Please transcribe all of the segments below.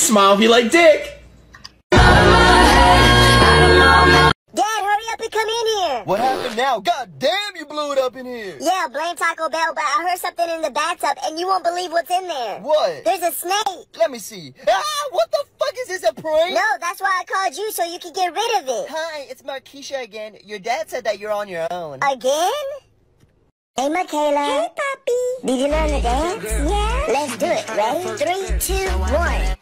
Smile if you like dick. Dad, hurry up and come in here. What happened now? God damn, you blew it up in here. Yeah, blame Taco Bell, but I heard something in the bathtub, and you won't believe what's in there. What? There's a snake. Let me see. Ah, what the fuck is this, a prank? No, that's why I called you, so you could get rid of it. Hi, it's Markeisha again. Your dad said that you're on your own. Again? Hey, Michaela. Hey, Poppy. Did you learn to dance? Yeah. Let's do it. Ready? 3, 2, 1.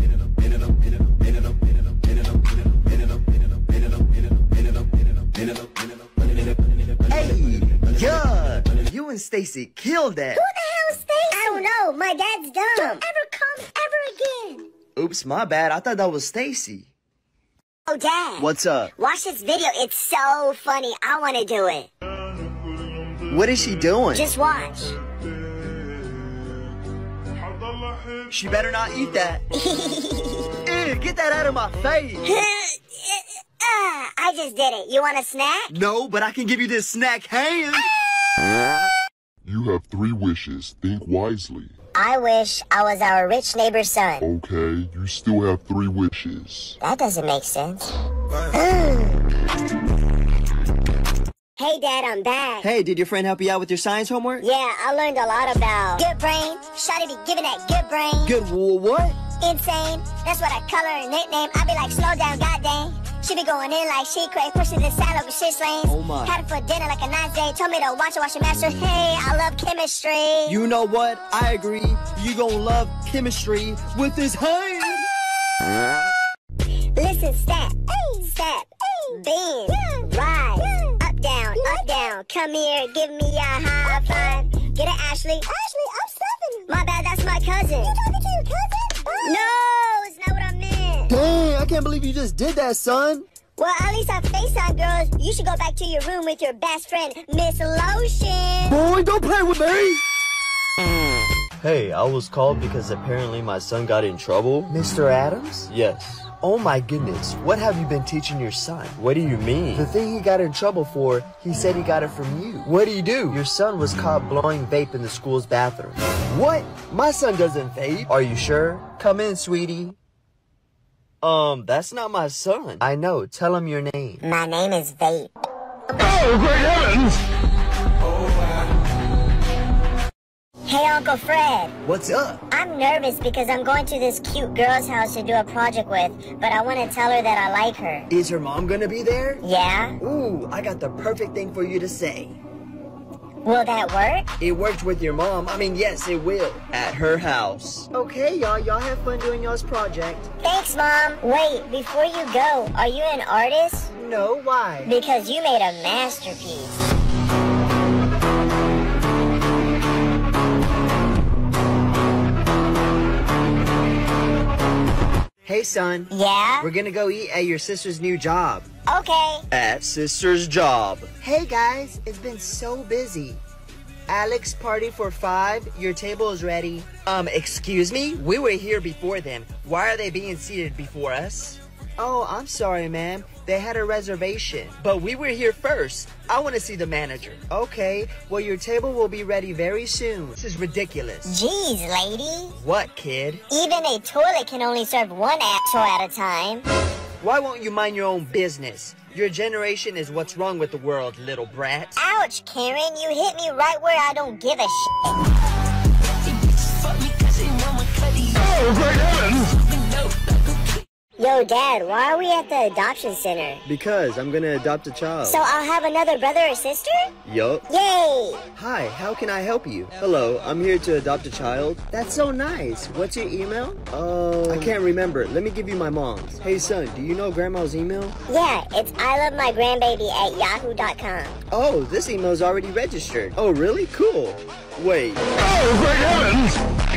Hey, yeah, you and Stacy killed that. Who the hell is Stacy? I don't know. My dad's dumb. Don't ever come ever again. Oops, my bad. I thought that was Stacy. Oh, Dad. What's up? Watch this video. It's so funny. I want to do it. What is she doing? Just watch. She better not eat that. Ew, get that out of my face. I just did it. You want a snack? No, but I can give you this snack hand. You have 3 wishes. Think wisely. I wish I was our rich neighbor's son. Okay, you still have 3 wishes. That doesn't make sense. Hey, Dad, I'm back. Hey, did your friend help you out with your science homework? Yeah, I learned a lot about good brain. Shawty be giving that good brain. Good what? Insane. That's what I call her nickname. I be like, slow down, goddamn. She be going in like she crazy, pushing the side over shit lanes. Oh my. Had it for dinner like a nice day. Told me to watch your master. Hey, I love chemistry. You know what? I agree. You gonna love chemistry with this hand. Listen, step, bend, rise, up, down. Come here, give me a high five. Get it, Ashley. Ashley, I'm Stephanie. My bad, that's my cousin. You talking to your cousin? No, it's not what I meant. Dang, I can't believe you just did that, son. Well, at least I FaceTime, girls. You should go back to your room with your best friend, Miss Lotion. Boy, don't play with me. Hey, I was called because apparently my son got in trouble. Mr. Adams? Yes. Oh my goodness, what have you been teaching your son? What do you mean? The thing he got in trouble for, he said he got it from you. What do you do? Your son was caught blowing vape in the school's bathroom. What? My son doesn't vape. Are you sure? Come in, sweetie. That's not my son. I know, tell him your name. My name is Vape. Oh, great heavens! Hey, Uncle Fred. What's up? I'm nervous because I'm going to this cute girl's house to do a project with, but I want to tell her that I like her. Is her mom gonna be there? Yeah? Ooh, I got the perfect thing for you to say. Will that work? It worked with your mom. I mean, yes, it will. At her house. Okay, y'all have fun doing y'all's project. Thanks, Mom. Wait, before you go, are you an artist? No, why? Because you made a masterpiece. Hey, son. Yeah? We're gonna go eat at your sister's new job. Okay. At sister's job. Hey, guys. It's been so busy. Alex, party for 5. Your table is ready. Excuse me? We were here before them. Why are they being seated before us? Oh, I'm sorry, ma'am. They had a reservation. But we were here first. I want to see the manager. Okay, well, your table will be ready very soon. This is ridiculous. Jeez, lady. What, kid? Even a toilet can only serve one asshole at a time. Why won't you mind your own business? Your generation is what's wrong with the world, little brat. Ouch, Karen. You hit me right where I don't give a shit. Oh, great heavens! Yo, Dad, why are we at the adoption center? Because I'm gonna adopt a child. So I'll have another brother or sister? Yup. Yay! Hi, how can I help you? Hello, I'm here to adopt a child. That's so nice. What's your email? I can't remember. Let me give you my mom's. Hey, son, do you know Grandma's email? Yeah, it's ilovemygrandbaby@yahoo.com. Oh, this email's already registered. Oh, really? Cool. Wait. Oh, great heavens!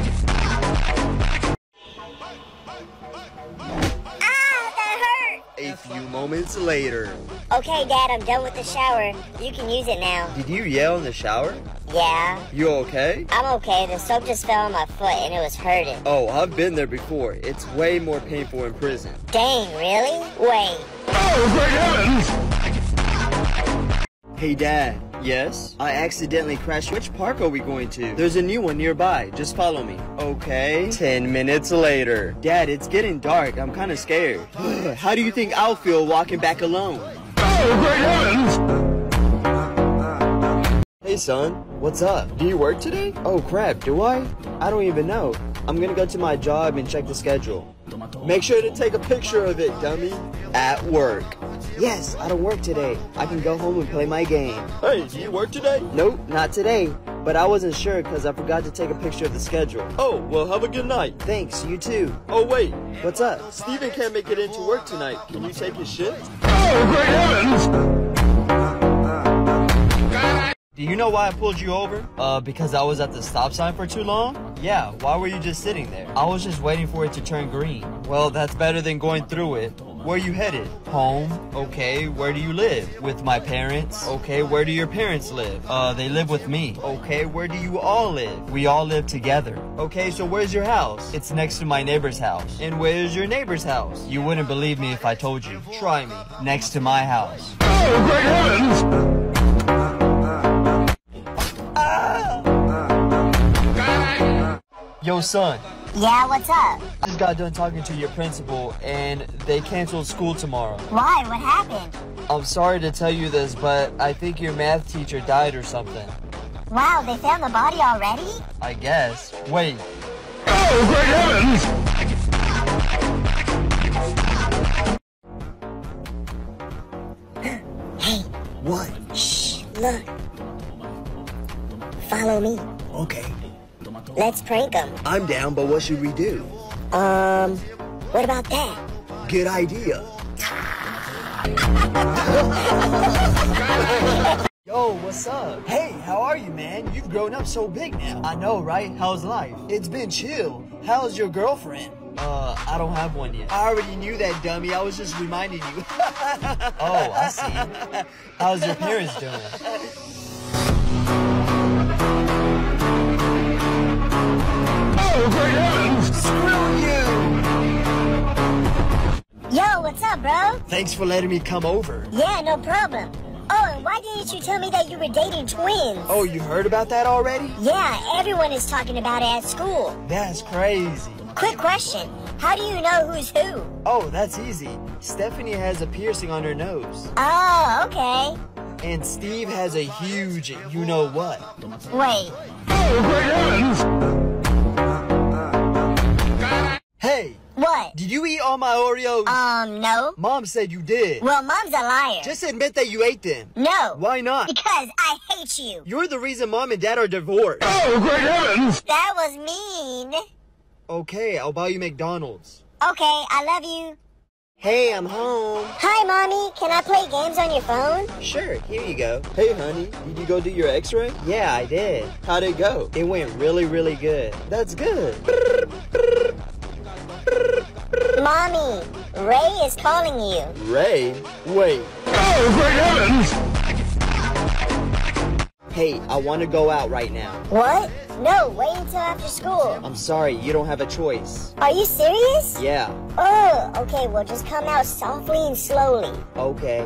A few moments later. Okay, Dad, I'm done with the shower. You can use it now. Did you yell in the shower? Yeah. You okay? I'm okay. The soap just fell on my foot and it was hurting. Oh, I've been there before. It's way more painful in prison. Dang, really? Wait. Oh, great heavens! Hey, Dad. Yes? I accidentally crashed. Which park are we going to? There's a new one nearby. Just follow me. Okay. 10 minutes later. Dad, it's getting dark. I'm kind of scared. How do you think I'll feel walking back alone? Oh, great heavens! Hey, son. What's up? Do you work today? Oh, crap. Do I? I don't even know. I'm gonna go to my job and check the schedule. Make sure to take a picture of it, dummy. At work. Yes, I don't work today. I can go home and play my game. Hey, do you work today? Nope, not today. But I wasn't sure because I forgot to take a picture of the schedule. Oh, well, have a good night. Thanks, you too. Oh, wait. What's up? Steven can't make it into work tonight. Can you take his shift? Oh, great heavens! Do you know why I pulled you over? Because I was at the stop sign for too long? Yeah, why were you just sitting there? I was just waiting for it to turn green. Well, that's better than going through it. Where are you headed? Home. Okay, where do you live? With my parents. Okay, where do your parents live? They live with me. Okay, where do you all live? We all live together. Okay, so where's your house? It's next to my neighbor's house. And where's your neighbor's house? You wouldn't believe me if I told you. Try me. Next to my house. Oh, great heavens! Yo, son. Yeah, what's up? I just got done talking to your principal, and they canceled school tomorrow. Why? What happened? I'm sorry to tell you this, but I think your math teacher died or something. Wow, they found the body already? I guess. Wait. Oh, great heavens! Hey. What? Shh, look. Follow me. Okay. Let's prank them. I'm down, but what should we do? What about that? Good idea. Yo, what's up? Hey, how are you, man? You've grown up so big now. I know, right? How's life? It's been chill. How's your girlfriend? I don't have one yet. I already knew that, dummy. I was just reminding you. Oh, I see. How's your parents doing? Oh, great heavens! Screw you! Yo, what's up, bro? Thanks for letting me come over. Yeah, no problem. Oh, and why didn't you tell me that you were dating twins? Oh, you heard about that already? Yeah, everyone is talking about it at school. That's crazy. Quick question. How do you know who's who? Oh, that's easy. Stephanie has a piercing on her nose. Oh, okay. And Steve has a huge you-know-what. Wait. Oh, great heavens! Hey! What? Did you eat all my Oreos? No. Mom said you did. Well, Mom's a liar. Just admit that you ate them. No. Why not? Because I hate you. You're the reason Mom and Dad are divorced. Oh, great heavens! That was mean. Okay, I'll buy you McDonald's. Okay, I love you. Hey, I'm home. Hi, Mommy. Can I play games on your phone? Sure, here you go. Hey, honey, did you go do your x-ray? Yeah, I did. How'd it go? It went really, really good. That's good. Mommy, Ray is calling you. Ray? Wait. Oh, great heavens! Hey, I want to go out right now. What? No, wait until after school. I'm sorry, you don't have a choice. Are you serious? Yeah. Oh, okay, well just come out softly and slowly. Okay.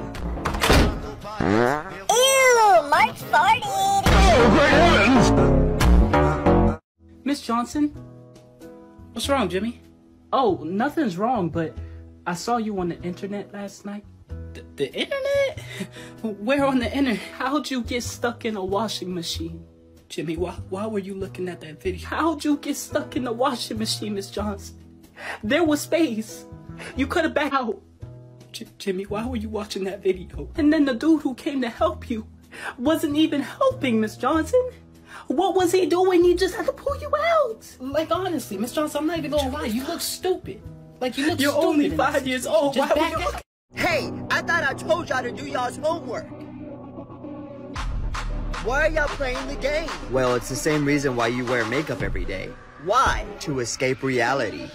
Ew, Mark farted. Oh, great heavens! Miss Johnson? What's wrong, Jimmy? Oh, nothing's wrong, but I saw you on the internet last night. The internet? Where on the internet? How'd you get stuck in a washing machine? Jimmy, why were you looking at that video? How'd you get stuck in the washing machine, Miss Johnson? There was space. You could have backed out. Jimmy, why were you watching that video? And then the dude who came to help you wasn't even helping, Miss Johnson. What was he doing? He just had to pull you out. Like, honestly, Miss Johnson, I'm not even gonna lie. You look stupid. Like, you look You're stupid. only 5 years old. Just Why back would you... out. Hey, I thought I told y'all to do y'all's homework. Why are y'all playing the game? Well, it's the same reason why you wear makeup every day. Why? To escape reality.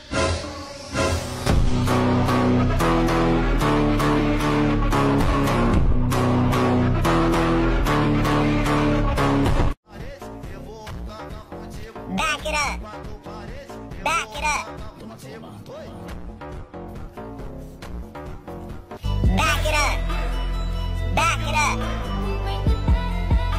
Back it up. Back it up. Back it up. Back it up.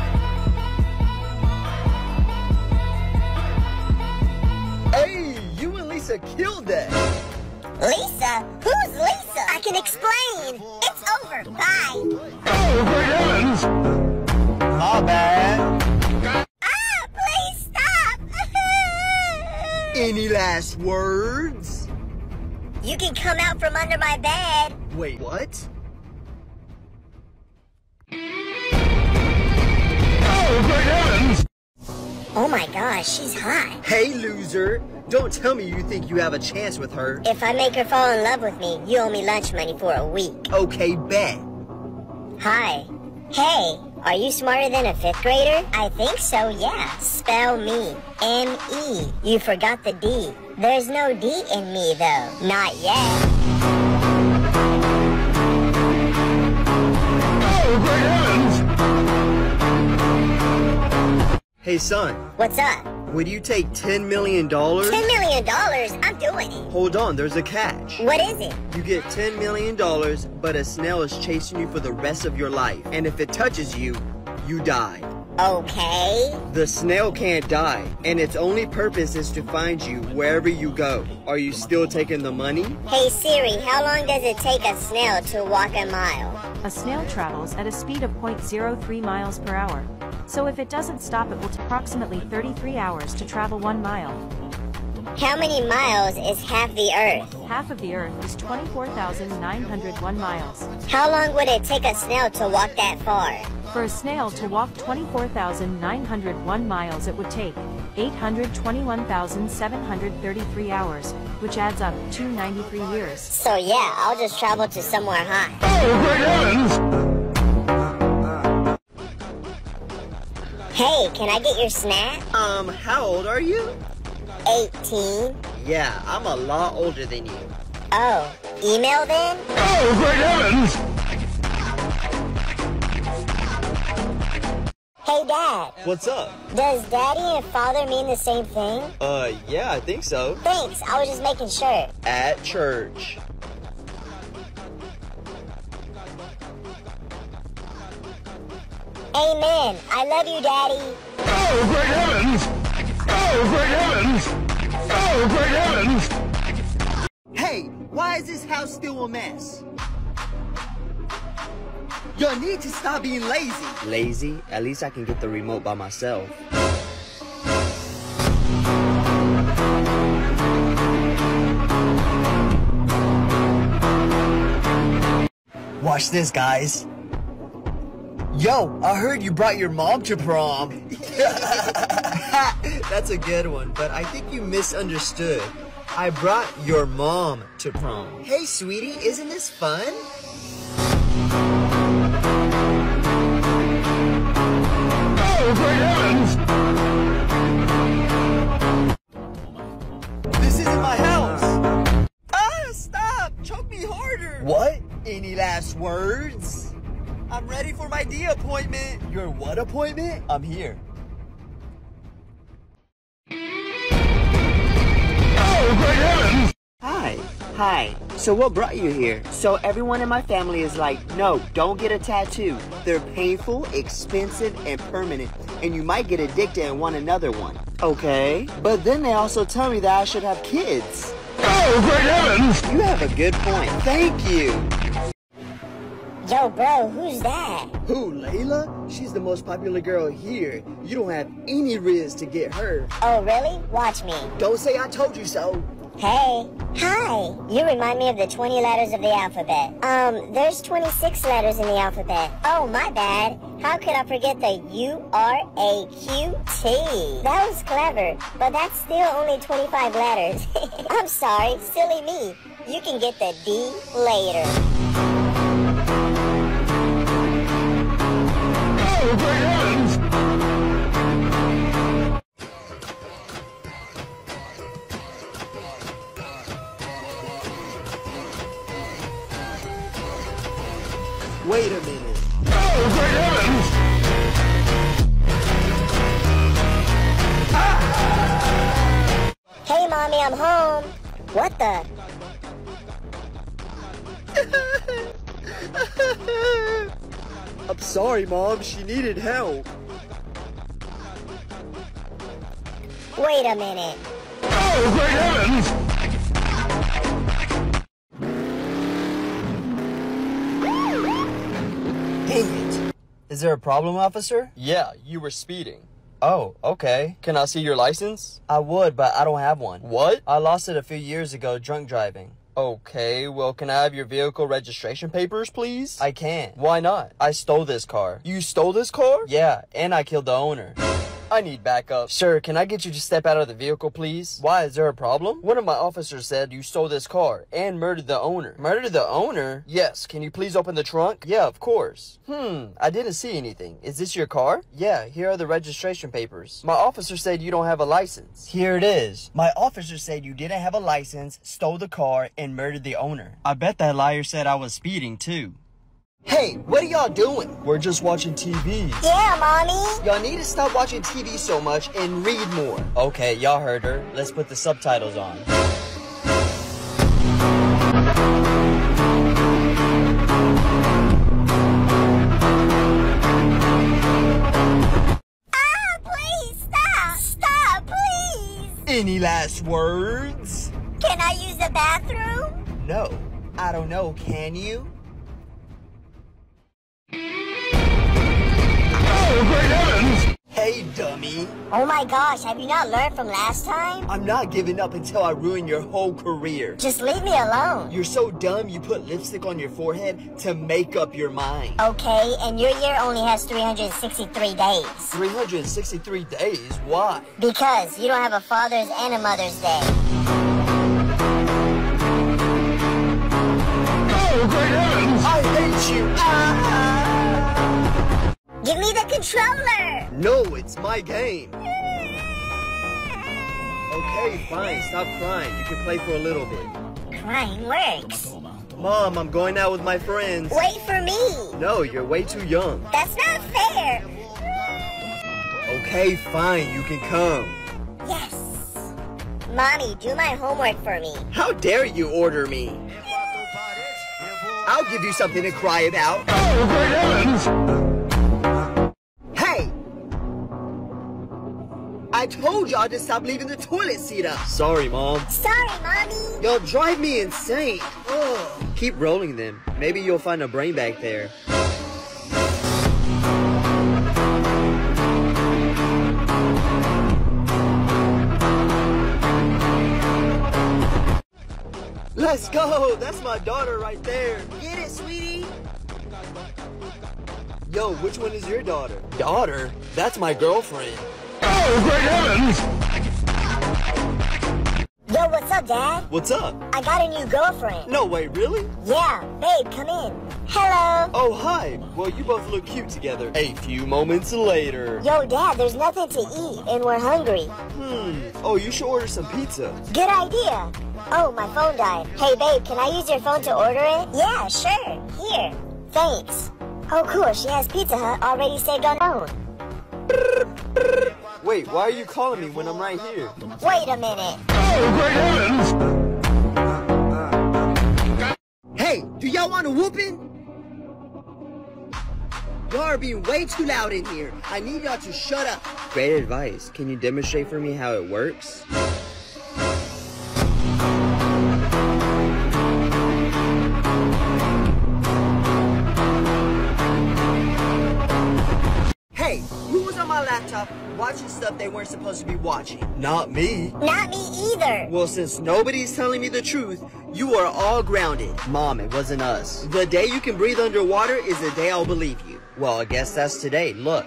Lisa killed that. Lisa? Who's Lisa? I can explain. It's over. Bye. My bad. Ah, please stop. Any last words? You can come out from under my bed. Wait, what? Oh my gosh, she's hot. Hey, loser. Don't tell me you think you have a chance with her. If I make her fall in love with me, you owe me lunch money for a week. Okay, bet. Hi. Hey, are you smarter than a 5th grader? I think so, yeah. Spell me. M-E. You forgot the D. There's no D in me, though. Not yet. Hey, son. What's up? Would you take $10 million? $10 million? I'm doing it. Hold on, there's a catch. What is it? You get $10 million, but a snail is chasing you for the rest of your life. And if it touches you, you die. Okay. The snail can't die, and its only purpose is to find you wherever you go. Are you still taking the money? Hey Siri, how long does it take a snail to walk a mile? A snail travels at a speed of 0.03 miles per hour. So if it doesn't stop, it will take approximately 33 hours to travel 1 mile. How many miles is half the Earth? Half of the Earth is 24,901 miles. How long would it take a snail to walk that far? For a snail to walk 24,901 miles, it would take 821,733 hours, which adds up to 93 years. So yeah, I'll just travel to somewhere hot. Hey, can I get your snack? How old are you? 18. Yeah, I'm a lot older than you. Oh, email then? Hey Dad, What's up? does daddy and father mean the same thing? Yeah, I think so. Thanks, I was just making sure. At church. Amen. I love you, Daddy. Hey, why is this house still a mess? You need to stop being lazy. Lazy? At least I can get the remote by myself. Watch this, guys. Yo, I heard you brought your mom to prom. That's a good one, but I think you misunderstood. I brought your mom to prom. Hey, sweetie, isn't this fun? This isn't my house. Ah, stop. Choke me harder. What? Any last words? I'm ready for my D appointment. Your what appointment? I'm here. Hi. So what brought you here? So everyone in my family is like, no, don't get a tattoo. They're painful, expensive, and permanent. And you might get addicted and want another one. Okay. But then they also tell me that I should have kids. Oh, great heavens! You have a good point. Thank you. Yo, bro, who's that? Who, Layla? She's the most popular girl here. You don't have any riz to get her. Oh, really? Watch me. Don't say I told you so. Hey. Hi. You remind me of the 20 letters of the alphabet. There's 26 letters in the alphabet. Oh, my bad. How could I forget the U-R-A-Q-T? That was clever, but that's still only 25 letters. I'm sorry, silly me. You can get the D later. Oh, great heavens! Wait a minute. Oh, great heavens! Hey, Mommy, I'm home. What the? I'm sorry, Mom. She needed help. Wait a minute. Oh, great heavens! Is there a problem, officer? Yeah, you were speeding. Oh, okay. Can I see your license? I would, but I don't have one. What? I lost it a few years ago drunk driving. Okay, well, can I have your vehicle registration papers, please? I can't. Why not? I stole this car. You stole this car? Yeah, and I killed the owner. I need backup. Sir, can I get you to step out of the vehicle, please? Why, is there a problem? One of my officers said you stole this car and murdered the owner. Murdered the owner? Yes, can you please open the trunk? Yeah, of course. I didn't see anything. Is this your car? Yeah, here are the registration papers. My officer said you don't have a license. Here it is. My officer said you didn't have a license, stole the car, and murdered the owner. I bet that liar said I was speeding, too. Hey, what are y'all doing? We're just watching TV. Yeah, Mommy. Y'all need to stop watching TV so much and read more. Okay, y'all heard her. Let's put the subtitles on. Please, stop. Stop, please. Any last words? Can I use the bathroom? No. I don't know, can you? Hey, dummy. Oh my gosh, have you not learned from last time? I'm not giving up until I ruin your whole career. Just leave me alone. You're so dumb you put lipstick on your forehead to make up your mind. Okay, and your year only has 363 days. 363 days? Why? Because you don't have a Father's and a Mother's Day. Oh, great heavens! I hate you! Give me the controller! No, it's my game. Okay, fine. Stop crying. You can play for a little bit. Crying works. Mom, I'm going out with my friends. Wait for me. No, you're way too young. That's not fair. Okay, fine. You can come. Yes. Mommy, do my homework for me. How dare you order me? I'll give you something to cry about. Oh, great heavens! Hey! I told y'all to stop leaving the toilet seat up. Sorry, Mom. Sorry, Mommy. Y'all drive me insane. Ugh. Keep rolling them. Maybe you'll find a brain back there. Let's go. That's my daughter right there. Get it, sweetie? Yo, which one is your daughter? Daughter? That's my girlfriend. Oh, great heavens! Yo, what's up, Dad? What's up? I got a new girlfriend. No way, really? Yeah, babe, come in. Hello. Oh, hi. Well, you both look cute together. A few moments later. Yo, Dad, there's nothing to eat, and we're hungry. Oh, you should order some pizza. Good idea. Oh, my phone died. Hey, babe, can I use your phone to order it? Yeah, sure. Here. Thanks. Oh, cool. She has Pizza Hut already saved on her phone. Wait, why are you calling me when I'm right here? Wait a minute. Oh, great heavens! Hey, do y'all want a whooping? Y'all are being way too loud in here. I need y'all to shut up. Great advice. Can you demonstrate for me how it works? Hey, who was on my laptop watching stuff they weren't supposed to be watching? Not me. Not me either. Well, since nobody's telling me the truth, you are all grounded. Mom, it wasn't us. The day you can breathe underwater is the day I'll believe you. Well, I guess that's today. Look.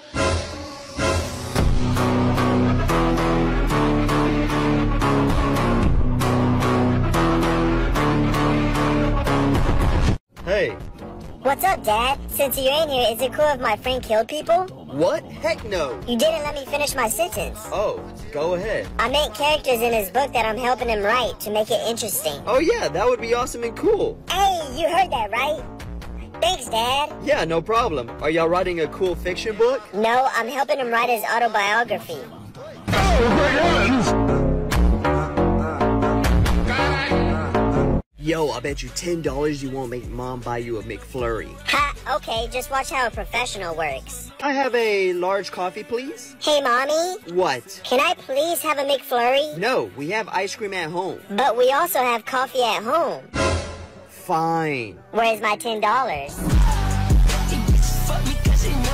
Hey. What's up, Dad? Since you're in here, is it cool if my friend killed people? What? Heck no. You didn't let me finish my sentence. Oh, go ahead. I make characters in his book that I'm helping him write to make it interesting. Oh yeah, that would be awesome and cool. Hey, you heard that, right? Thanks, Dad. Yeah, no problem. Are y'all writing a cool fiction book? No, I'm helping him write his autobiography. Oh, great heavens! Yo, I bet you $10 you won't make Mom buy you a McFlurry. Ha, okay, just watch how a professional works. I have a large coffee, please. Hey, Mommy? What? Can I please have a McFlurry? No, we have ice cream at home. But we also have coffee at home. Fine. Where's my $10?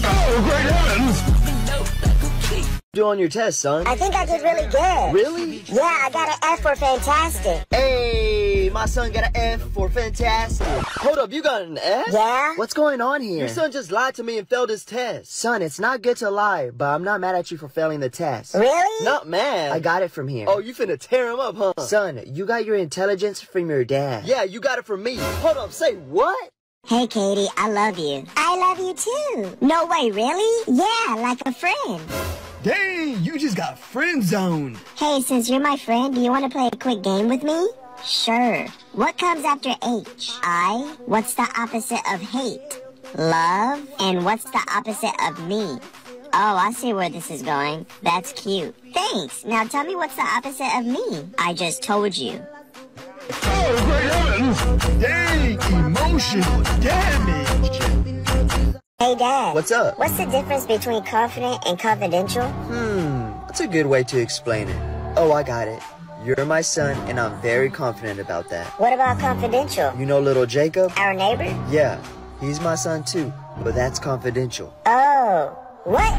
Oh, great heavens! Do on your test, son? I think I did really good. Really? Yeah, I got an F for fantastic. Hey, my son got an F for fantastic. Hold up, you got an F? Yeah? What's going on here? Your son just lied to me and failed his test. Son, it's not good to lie, but I'm not mad at you for failing the test. Really? Not mad. I got it from here. Oh, you finna tear him up, huh? Son, you got your intelligence from your dad. Yeah, you got it from me. Hold up, say what? Hey, Katie, I love you. I love you too. No way, really? Yeah, like a friend. Dang, you just got friend zoned. Hey, since you're my friend, do you want to play a quick game with me? Sure. What comes after H? I. What's the opposite of hate? Love. And what's the opposite of me? Oh, I see where this is going. That's cute. Thanks. Now tell me what's the opposite of me. I just told you. Oh, great heavens! Dang, emotional damage. Hey, Dad. What's up? What's the difference between confident and confidential? That's a good way to explain it. Oh, I got it. You're my son, and I'm very confident about that. What about confidential? You know little Jacob? Our neighbor? Yeah, he's my son too, but that's confidential. Oh. What?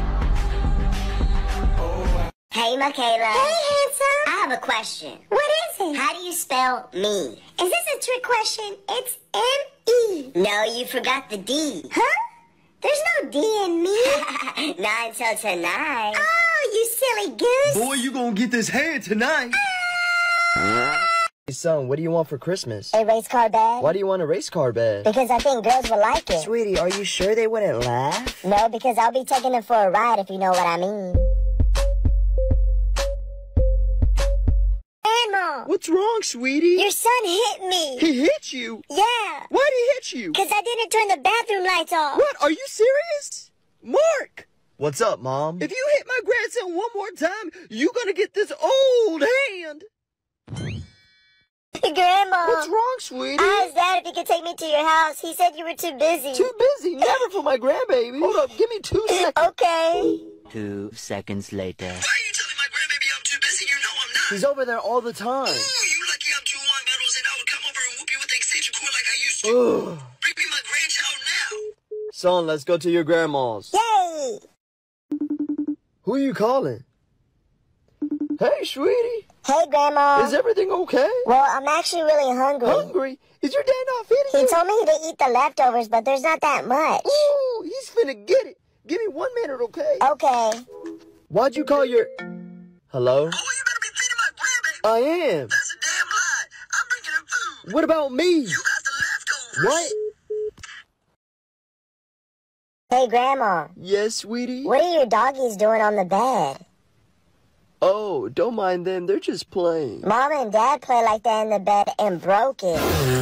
Hey, Michaela. Hey, handsome. I have a question. What is it? How do you spell me? Is this a trick question? It's M-E. No, you forgot the D. Huh? There's no D in me. Not until tonight. Oh, you silly goose. Boy, you gonna get this head tonight. Hey, son, what do you want for Christmas? A race car bag? Why do you want a race car bed? Because I think girls will like it. Sweetie, are you sure they wouldn't laugh? No, because I'll be taking them for a ride, if you know what I mean. Grandma! What's wrong, sweetie? Your son hit me. He hit you? Yeah. Why'd he hit you? Because I didn't turn the bathroom lights off. What? Are you serious? Mark! What's up, Mom? If you hit my grandson one more time, you gonna get this old hand. Grandma. What's wrong, sweetie? I asked Dad if he could take me to your house. He said you were too busy. Too busy? Never for my grandbaby. Hold up, give me 2 seconds. Okay. 2 seconds later. Why are you telling my grandbaby I'm too busy? You know I'm not. He's over there all the time. Ooh, you lucky I'm too long battles and I would come over and whoop you with the extension cord like I used to. Bring me my grandchild now. Son, let's go to your grandma's. Yay. Who are you calling? Hey, sweetie. Hey, Grandma. Is everything okay? Well, I'm actually really hungry. Hungry? Is your dad not feeding He you? told me to eat the leftovers, but there's not that much. Ooh, he's finna get it. Give me 1 minute, okay? Okay. Why'd you call your... Hello? Oh, you better be feeding my grandbaby. I am. That's a damn lie. I'm bringing him food. What about me? You got the leftovers. What? Hey, Grandma. Yes, sweetie? What are your doggies doing on the bed? Oh, don't mind them. They're just playing. Mom and Dad play like that in the bed and broke it.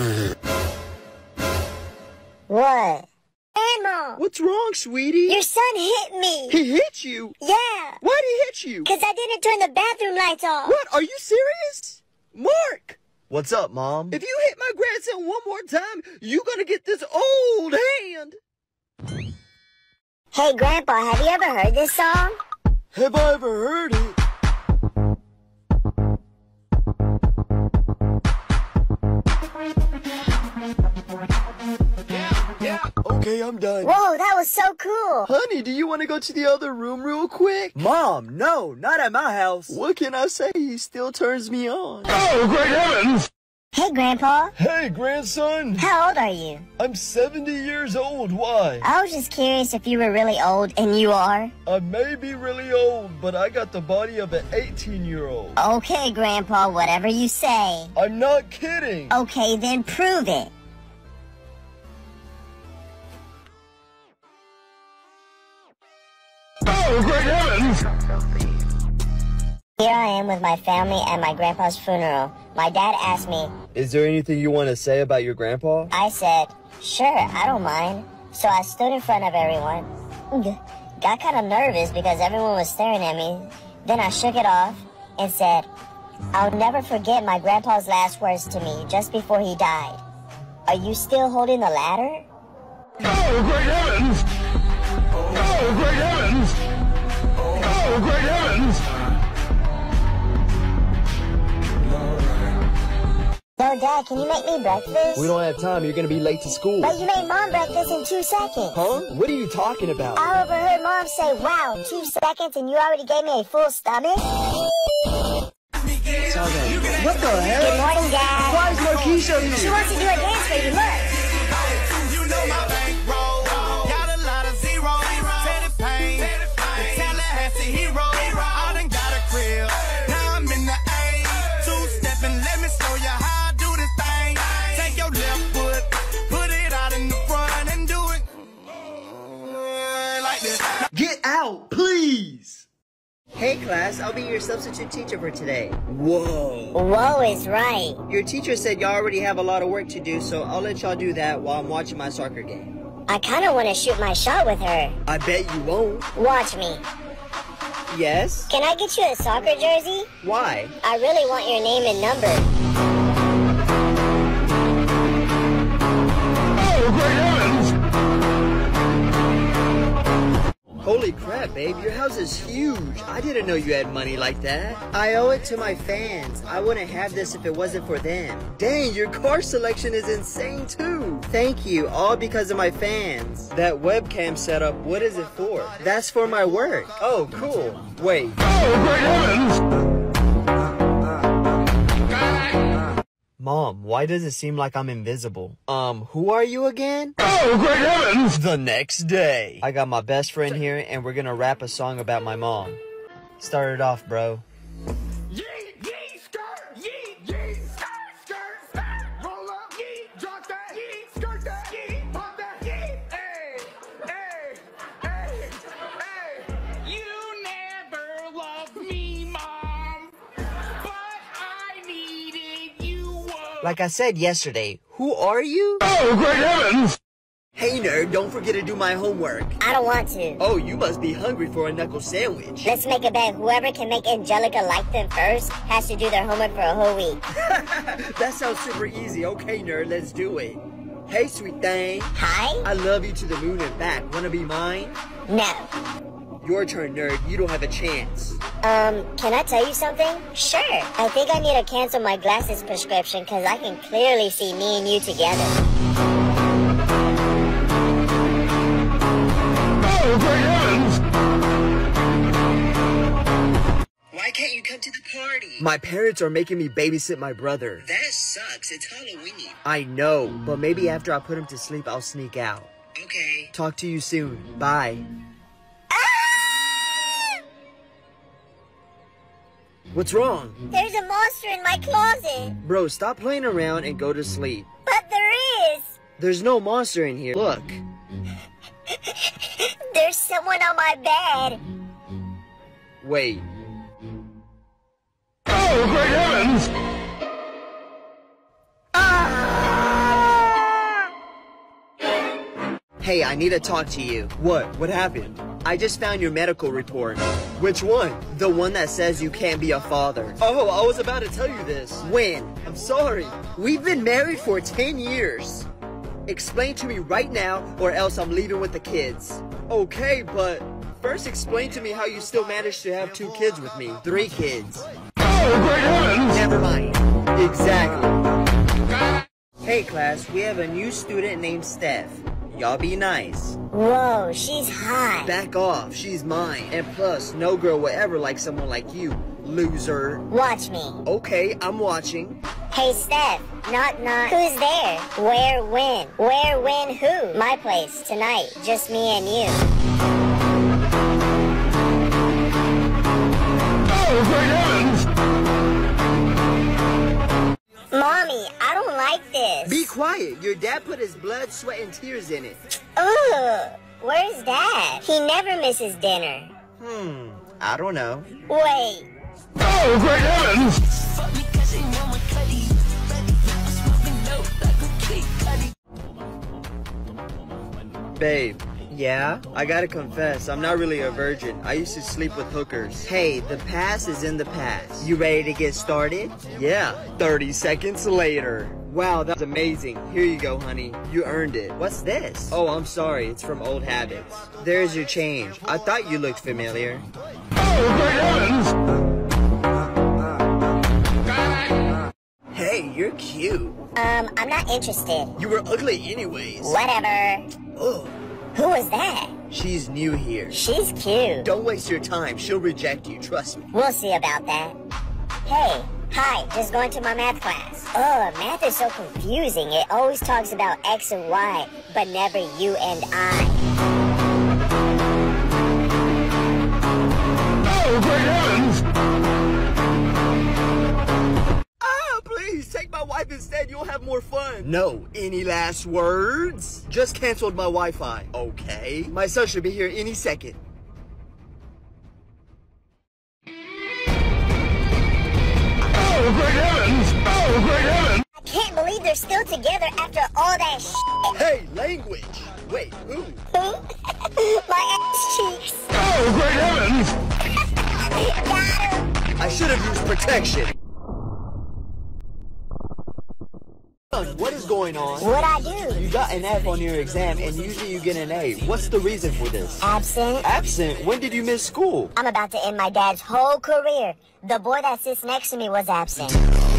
What? Grandma. What's wrong, sweetie? Your son hit me. He hit you? Yeah. Why'd he hit you? Because I didn't turn the bathroom lights off. What? Are you serious? Mark! What's up, Mom? If you hit my grandson one more time, you gonna get this old hand. Hey, Grandpa, have you ever heard this song? Have I ever heard it? Yeah. Okay, I'm done. Whoa, that was so cool. Honey, do you want to go to the other room real quick? Mom, no, not at my house. What can I say? He still turns me on. Oh, great heavens! Hey, Grandpa. Hey, grandson. How old are you? I'm 70 years old. Why? I was just curious if you were really old, and you are. I may be really old, but I got the body of an 18-year-old. Okay, Grandpa, whatever you say. I'm not kidding. Okay, then prove it. Oh, great heavens! Here I am with my family at my grandpa's funeral. My dad asked me. Is there anything you want to say about your grandpa? I said, sure, I don't mind. So I stood in front of everyone. Got kind of nervous because everyone was staring at me. Then I shook it off and said, I'll never forget my grandpa's last words to me just before he died. Are you still holding the ladder? Oh, great heavens! Oh, great heavens! Oh, great heavens! Yo, Dad, can you make me breakfast? We don't have time. You're gonna be late to school. But you made Mom breakfast in 2 seconds. Huh? What are you talking about? I overheard Mom say, wow, 2 seconds and you already gave me a full stomach? What the hell? Good morning, Dad. Why is Marquisha here? She wants to do a dance for you, look. You know my bankroll. Got a lot of zeros. Teddy Payne. The Tallahassee hero. I done got a crib. Now I'm in the A. Two-stepping, let me show you how I do this thing. Take your left foot, put it out in the front and do it like this. Get out, please! Hey class, I'll be your substitute teacher for today. Whoa. Whoa is right. Your teacher said y'all already have a lot of work to do, so I'll let y'all do that while I'm watching my soccer game. I kind of want to shoot my shot with her. I bet you won't. Watch me. Yes? Can I get you a soccer jersey? Why? I really want your name and number. Oh, great heavens! Holy crap, babe, your house is huge. I didn't know you had money like that. I owe it to my fans. I wouldn't have this if it wasn't for them. Dang, your car selection is insane too. Thank you, all because of my fans. That webcam setup, what is it for? That's for my work. Oh, cool. Wait. Oh, great heavens! Mom, why does it seem like I'm invisible? Who are you again? Oh, great heavens! The next day. I got my best friend here, and we're gonna rap a song about my mom. Start it off, bro. Yee, yee, skirt, yee, yee, skirt, skirt, skirt. Roll up, yee, drop that, yee, skirt that, yee, pop that, yee. Hey, hey, hey, hey. You never loved me, Mom, but I needed you. Like I said yesterday, who are you? Oh, great heavens! Hey nerd, don't forget to do my homework. I don't want to. Oh, you must be hungry for a knuckle sandwich. Let's make a bet. Whoever can make Angelica like them first has to do their homework for a whole week. That sounds super easy. Okay, nerd, let's do it. Hey, sweet thing. Hi? I love you to the moon and back. Wanna be mine? No. Your turn, nerd. You don't have a chance. Can I tell you something? Sure. I think I need to cancel my glasses prescription because I can clearly see me and you together. Oh, great heavens! Why can't you come to the party? My parents are making me babysit my brother. That sucks. It's Halloween. I know, but maybe after I put him to sleep, I'll sneak out. Okay. Talk to you soon. Bye. What's wrong? There's a monster in my closet. Bro, stop playing around and go to sleep. But there is. There's no monster in here. Look. There's someone on my bed. Wait. Oh, great heavens! Hey, I need to talk to you. What? What happened? I just found your medical report. Which one? The one that says you can't be a father. Oh, I was about to tell you this. When? I'm sorry. We've been married for 10 years. Explain to me right now or else I'm leaving with the kids. Okay, but first explain to me how you still managed to have 2 kids with me. 3 kids. Oh, great heavens! Never mind. Exactly. Hey class, we have a new student named Steph. Y'all be nice. Whoa, she's hot. Back off, she's mine. And plus, no girl will ever like someone like you, loser. Watch me. Okay, I'm watching. Hey, Steph. Knock, knock. Who's there? Where, when? Where, when, who? My place, tonight. Just me and you. Oh, great heavens! Mommy, I don't like this. Be quiet. Your dad put his blood, sweat, and tears in it. Ugh. Where's Dad? He never misses dinner. I don't know. Wait. Oh, great heavens! Babe, Yeah? I gotta confess, I'm not really a virgin. I used to sleep with hookers. Hey, the past is in the past. You ready to get started? Yeah, 30 seconds later. Wow, that's amazing. Here you go, honey. You earned it. What's this? Oh, I'm sorry. It's from old habits. There's your change. I thought you looked familiar. Oh, great heavens! Hey, Hey, you're cute. I'm not interested. You were ugly anyways. Whatever. Oh, Who was that? she's new here. She's cute. Don't waste your time. She'll reject you, trust me. We'll see about that. Hey, hi, just going to my math class. Oh, math is so confusing. It always talks about X and Y, but never you and I. Oh, great heavens! Ah, please, take my wife instead. You'll have more fun. No. Any last words? Just canceled my Wi-Fi. Okay. My son should be here any second. Oh, great heavens! Oh, great heavens! I can't believe they're still together after all that shit. Hey, language. Wait, who? My ass cheeks. Oh, great heavens! Got him. I should have used protection. Son, what is going on? What'd I do? You got an F on your exam, and usually you get an A. What's the reason for this? Absent. Absent? When did you miss school? I'm about to end my dad's whole career. The boy that sits next to me was absent.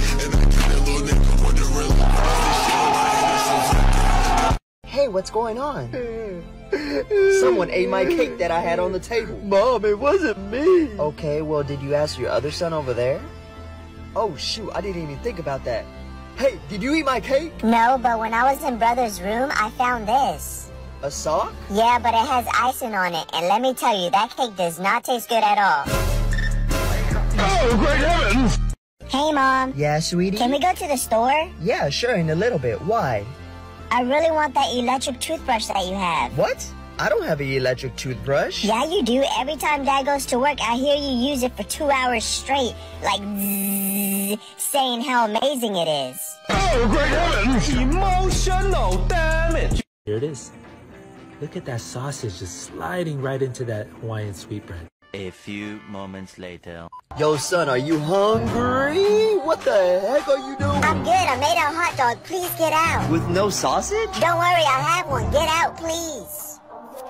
Hey, what's going on? Someone ate my cake that I had on the table. Mom, it wasn't me. Okay, well, did you ask your other son over there? Oh, shoot, I didn't even think about that. Hey, did you eat my cake? No, but when I was in brother's room, I found this. A sock? Yeah, but it has icing on it, and let me tell you, that cake does not taste good at all. Oh, great heavens! Hey, Mom. Yeah, sweetie? Can we go to the store? Yeah, sure, in a little bit. Why? I really want that electric toothbrush that you have. What? I don't have an electric toothbrush. Yeah, you do. Every time Dad goes to work, I hear you use it for 2 hours straight, like zzz, saying how amazing it is. Oh, great heavens! Emotional damage. Here it is. Look at that sausage just sliding right into that Hawaiian sweetbread. A few moments later. Yo, son, are you hungry? What the heck are you doing? I'm good. I made a hot dog. Please get out. With no sausage? Don't worry, I have one. Get out, please.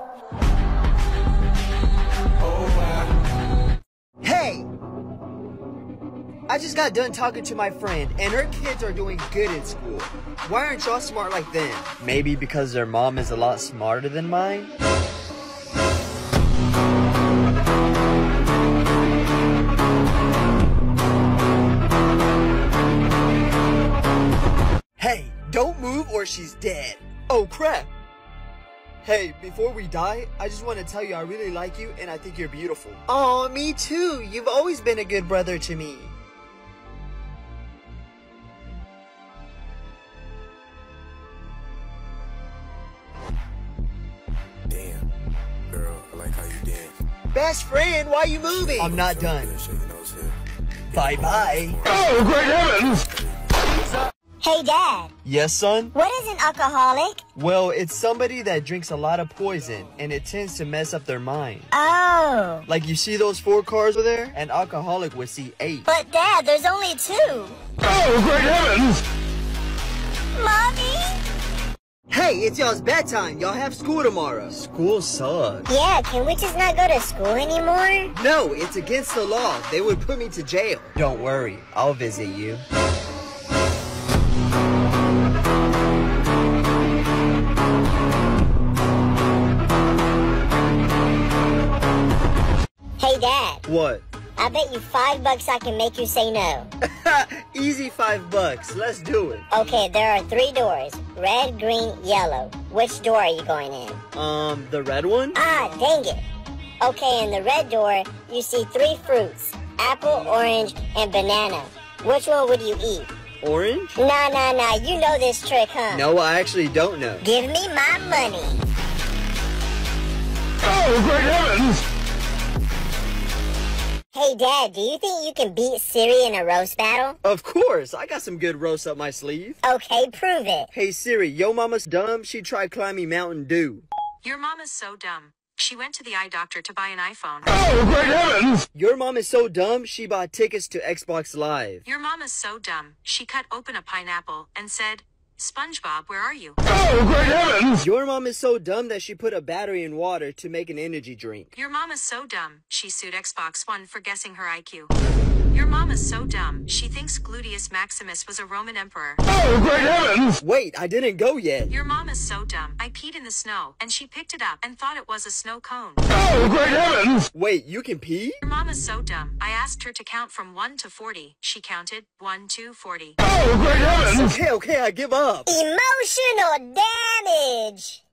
Hey! I just got done talking to my friend, and her kids are doing good in school. Why aren't y'all smart like them? Maybe because their mom is a lot smarter than mine? Hey, don't move or she's dead. Oh, crap. Hey, before we die, I just want to tell you I really like you and I think you're beautiful. Aw, me too. You've always been a good brother to me. Damn, girl, I like how you dance. Best friend, why you moving? I'm not done. Bye-bye. Oh, great heavens! Hey, Dad. Yes, son? What is an alcoholic? Well, it's somebody that drinks a lot of poison, and it tends to mess up their mind. Oh. Like, you see those 4 cars over there? An alcoholic would see 8. But, Dad, there's only 2. Oh, great heavens! Mommy? Hey, it's y'all's bedtime. Y'all have school tomorrow. School sucks. Yeah, can we just not go to school anymore? No, it's against the law. They would put me to jail. Don't worry, I'll visit you. Hey, Dad. What? I bet you $5 I can make you say no. Easy $5. Let's do it. Okay, there are 3 doors. Red, green, yellow. Which door are you going in? The red one? Ah, dang it. Okay, in the red door, you see 3 fruits. Apple, orange, and banana. Which one would you eat? Orange? Nah. You know this trick, huh? No, I actually don't know. Give me my money. Oh, great heavens! Hey, Dad, do you think you can beat Siri in a roast battle? Of course, I got some good roasts up my sleeve. Okay, prove it. Hey Siri, yo mama's dumb. She tried climbing Mountain Dew. Your mom is so dumb. She went to the eye doctor to buy an iPhone. Oh, great heavens! Your mom is so dumb, she bought tickets to Xbox Live. Your mom is so dumb. She cut open a pineapple and said, SpongeBob, where are you? Oh, great heavens! Your mom is so dumb that she put a battery in water to make an energy drink. Your mom is so dumb. She sued Xbox One for guessing her IQ. Your mom is so dumb. She thinks Gluteus Maximus was a Roman emperor. Oh, great heavens! Wait, I didn't go yet. Your mom is so dumb. I peed in the snow, and she picked it up and thought it was a snow cone. Oh, great heavens! Wait, you can pee? Your mom is so dumb. I asked her to count from 1 to 40. She counted 1 to 40. Oh, great heavens! Okay, I give up. Emotional damage.